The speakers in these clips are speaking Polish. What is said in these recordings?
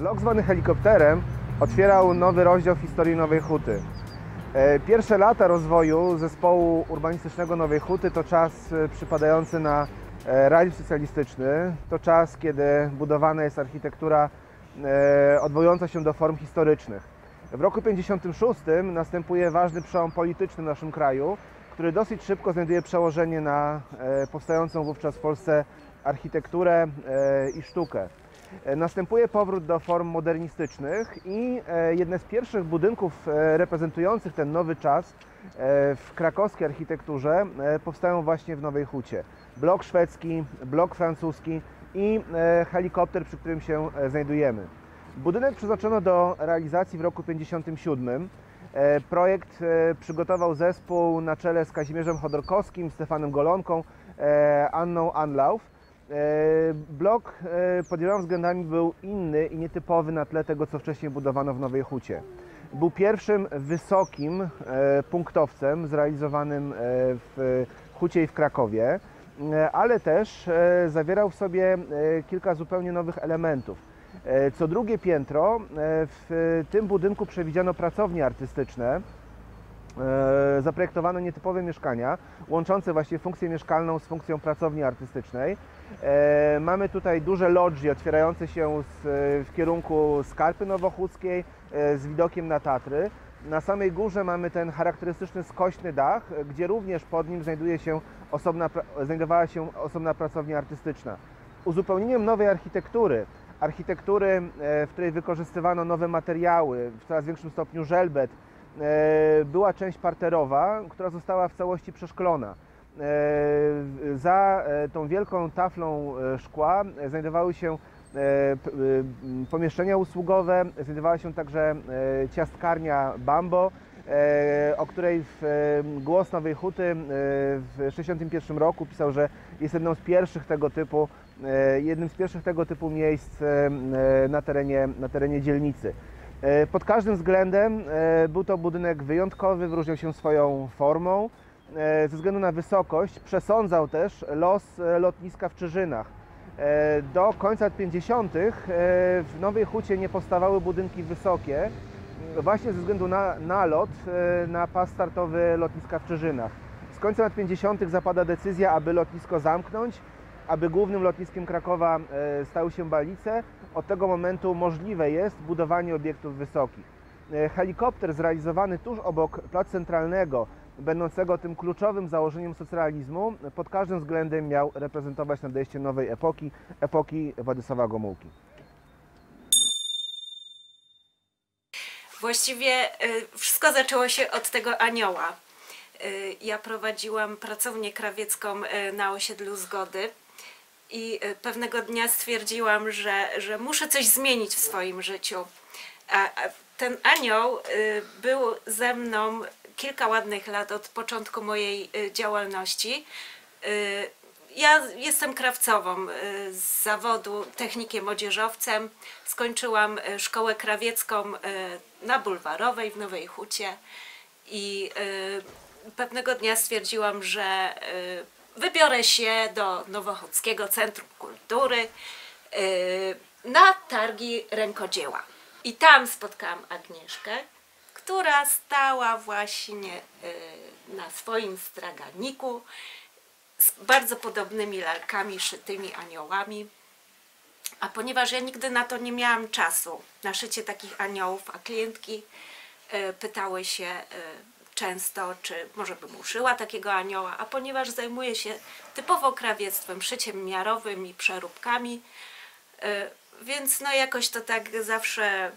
Blok zwany helikopterem otwierał nowy rozdział w historii Nowej Huty. Pierwsze lata rozwoju zespołu urbanistycznego Nowej Huty to czas przypadający na realizm socjalistyczny. To czas, kiedy budowana jest architektura odwołująca się do form historycznych. W roku 1956 następuje ważny przełom polityczny w naszym kraju, który dosyć szybko znajduje przełożenie na powstającą wówczas w Polsce architekturę i sztukę. Następuje powrót do form modernistycznych i jedne z pierwszych budynków reprezentujących ten nowy czas w krakowskiej architekturze powstają właśnie w Nowej Hucie. Blok szwedzki, blok francuski i helikopter, przy którym się znajdujemy. Budynek przeznaczono do realizacji w roku 1957. Projekt przygotował zespół na czele z Kazimierzem Chodorkowskim, Stefanem Golonką, Anną Anlauf. Blok pod wieloma względami był inny i nietypowy na tle tego, co wcześniej budowano w Nowej Hucie. Był pierwszym wysokim punktowcem zrealizowanym w Hucie i w Krakowie, ale też zawierał w sobie kilka zupełnie nowych elementów. Co drugie piętro w tym budynku przewidziano pracownie artystyczne. Zaprojektowano nietypowe mieszkania, łączące właśnie funkcję mieszkalną z funkcją pracowni artystycznej. Mamy tutaj duże loggie otwierające się w kierunku Skarpy Nowochódzkiej z widokiem na Tatry. Na samej górze mamy ten charakterystyczny skośny dach, gdzie również pod nim znajdowała się osobna pracownia artystyczna. Uzupełnieniem nowej architektury, w której wykorzystywano nowe materiały, w coraz większym stopniu żelbet, była część parterowa, która została w całości przeszklona. Za tą wielką taflą szkła znajdowały się pomieszczenia usługowe, znajdowała się także ciastkarnia Bambo, o której Głos Nowej Huty w 1961 roku pisał, że jest jednym z pierwszych tego typu miejsc na terenie dzielnicy. Pod każdym względem był to budynek wyjątkowy, wyróżniał się swoją formą. Ze względu na wysokość przesądzał też los lotniska w Czyżynach. Do końca lat 50. w Nowej Hucie nie powstawały budynki wysokie, właśnie ze względu na nalot na pas startowy lotniska w Czyżynach. Z końca lat 50. zapada decyzja, aby lotnisko zamknąć, aby głównym lotniskiem Krakowa stały się Balice. Od tego momentu możliwe jest budowanie obiektów wysokich. Helikopter zrealizowany tuż obok Placu Centralnego, będącego tym kluczowym założeniem socrealizmu, pod każdym względem miał reprezentować nadejście nowej epoki Władysława Gomułki. Właściwie wszystko zaczęło się od tego anioła. Ja prowadziłam pracownię krawiecką na osiedlu Zgody i pewnego dnia stwierdziłam, że muszę coś zmienić w swoim życiu. A ten anioł był ze mną kilka ładnych lat od początku mojej działalności. Ja jestem krawcową z zawodu, technikiem odzieżowcem. Skończyłam szkołę krawiecką na Bulwarowej w Nowej Hucie i pewnego dnia stwierdziłam, że wybiorę się do Nowochódzkiego Centrum Kultury na targi rękodzieła. I tam spotkałam Agnieszkę, która stała właśnie na swoim straganiku z bardzo podobnymi lalkami szytymi aniołami. A ponieważ ja nigdy na to nie miałam czasu, na szycie takich aniołów, a klientki pytały się często, czy może bym uszyła takiego anioła, a ponieważ zajmuję się typowo krawiectwem, szyciem miarowym i przeróbkami, więc no jakoś to tak zawsze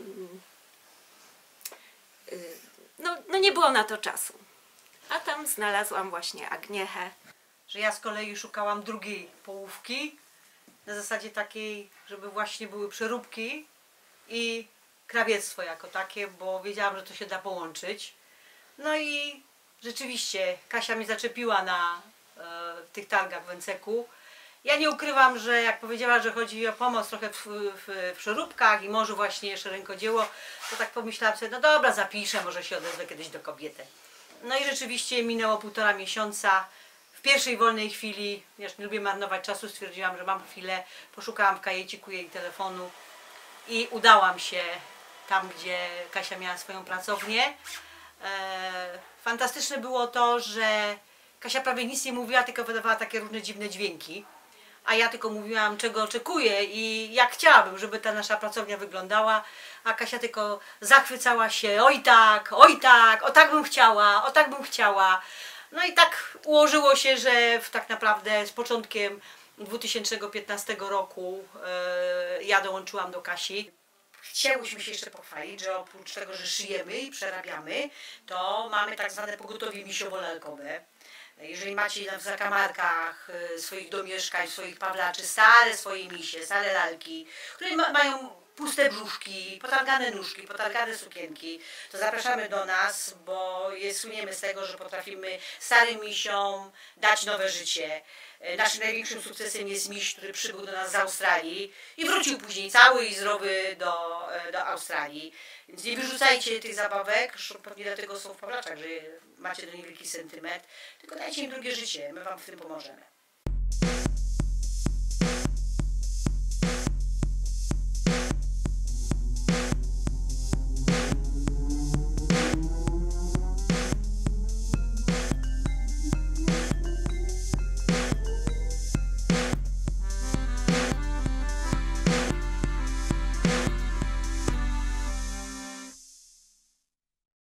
no nie było na to czasu. A tam znalazłam właśnie Agniechę. Że ja z kolei szukałam drugiej połówki, na zasadzie takiej, żeby właśnie były przeróbki i krawiectwo jako takie, bo wiedziałam, że to się da połączyć. No i rzeczywiście Kasia mnie zaczepiła na tych targach w Enceku. Ja nie ukrywam, że jak powiedziała, że chodzi o pomoc trochę w przeróbkach i może właśnie jeszcze rękodzieło, to tak pomyślałam sobie, no dobra, zapiszę, może się odezwę kiedyś do kobiety. No i rzeczywiście minęło 1,5 miesiąca. W pierwszej wolnej chwili, ja nie lubię marnować czasu, stwierdziłam, że mam chwilę, poszukałam w kajeciku jej telefonu i udałam się tam, gdzie Kasia miała swoją pracownię. Fantastyczne było to, że Kasia prawie nic nie mówiła, tylko wydawała takie różne dziwne dźwięki. A ja tylko mówiłam, czego oczekuję i jak chciałabym, żeby ta nasza pracownia wyglądała. A Kasia tylko zachwycała się, oj tak, o tak bym chciała, o tak bym chciała. No i tak ułożyło się, że tak naprawdę z początkiem 2015 roku ja dołączyłam do Kasi. Chciałyśmy się jeszcze pochwalić, że oprócz tego, że szyjemy i przerabiamy, to mamy tak zwane pogotowie misiowo-lalkowe. Jeżeli macie w zakamarkach swoich domieszkań, swoich pawlaczy, stare swoje misie, stare lalki, które mają puste brzuszki, potargane nóżki, potargane sukienki, to zapraszamy do nas, bo słyniemy z tego, że potrafimy starym misiom dać nowe życie. Naszym największym sukcesem jest miś, który przybył do nas z Australii i wrócił później cały i zdrowy do Australii. Więc nie wyrzucajcie tych zabawek, pewnie dlatego są w pawlaczach, że macie do nich wielki sentyment, tylko dajcie im drugie życie, my wam w tym pomożemy.